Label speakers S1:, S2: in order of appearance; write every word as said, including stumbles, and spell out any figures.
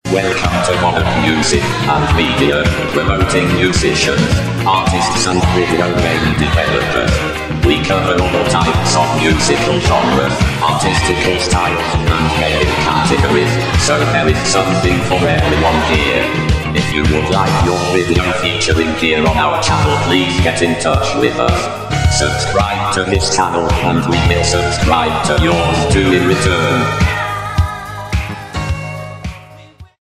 S1: Welcome to Monarch Music and Media, promoting musicians, artists and video game developers. We cover all types of musical genres, artistical styles and game categories, so there is something for everyone here. If you would like your video featuring here on our channel, please get in touch with us. Subscribe to his channel and we will subscribe to yours too in return.